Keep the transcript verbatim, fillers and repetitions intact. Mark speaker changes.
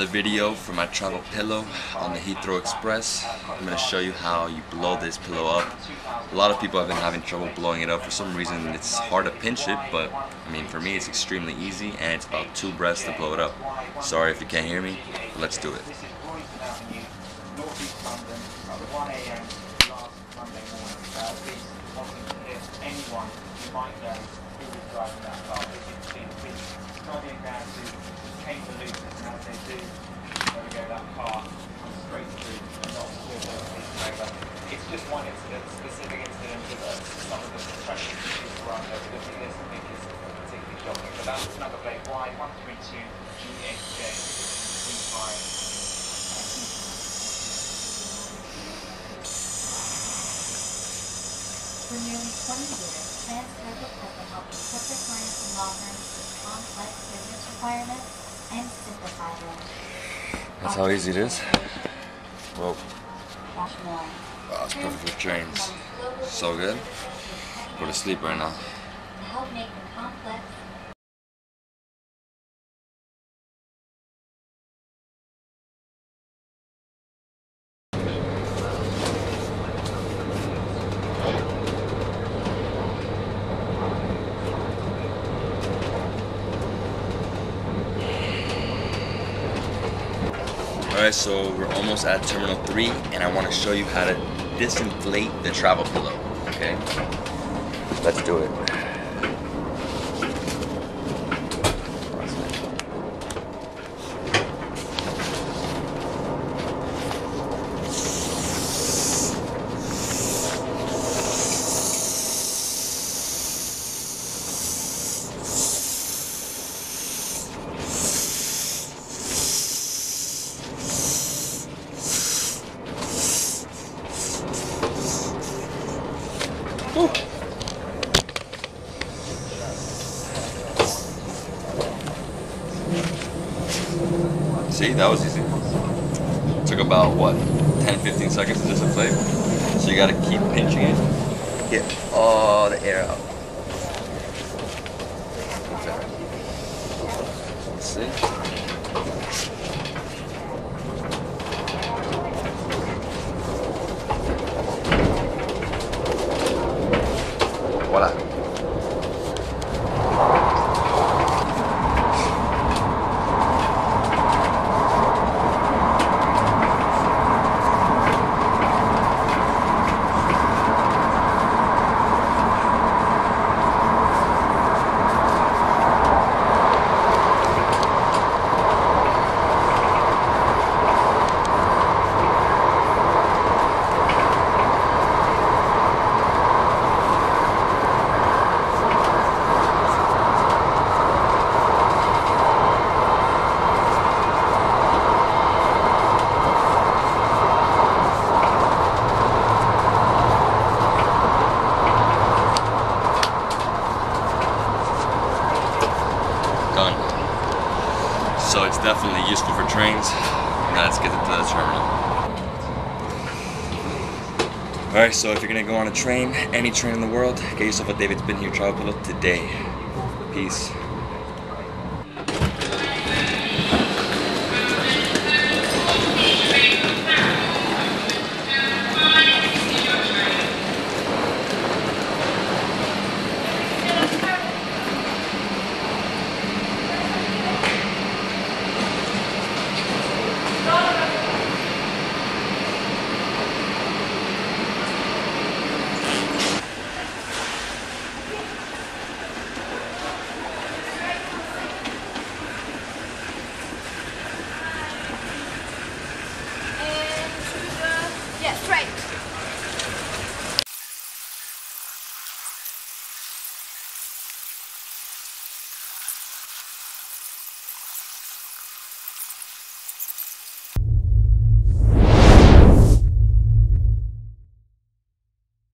Speaker 1: video for my travel pillow on the Heathrow Express. I'm going to show you how you blow this pillow up. A lot of people have been having trouble blowing it up. For some reason it's hard to pinch it, but I mean for me it's extremely easy and it's about two breaths to blow it up. Sorry if you can't hear me, but let's do it.
Speaker 2: Change the loop, and as they do, there we go, that car comes straight through and not with those pieces over. It's just one incident, specific incident with uh, some of the pressure issues around there. But looking at this, I think is particularly shocking. But that's number plate Y one three two G H J three five.
Speaker 3: For nearly twenty years, Trans-Carpet has been helping corporate clients and law firms with complex business requirements and simplify them.
Speaker 1: That's how easy it is. Whoa.
Speaker 3: Watch more.
Speaker 1: Wow, it's perfect for trains. So good. Go to sleep right now.
Speaker 3: To help make the complex.
Speaker 1: Alright, so we're almost at Terminal three, and I want to show you how to disinflate the travel pillow, okay? Let's do it. Woo. See, that was easy. Took about what, ten fifteen seconds to disinflate. So you gotta keep pinching it. Get all the air out. See? Voila. So it's definitely useful for trains. Now let's get to the terminal. Alright, so if you're gonna go on a train, any train in the world, get yourself a Davidsbeenhere travel pillow today. Peace.
Speaker 4: Yes, right.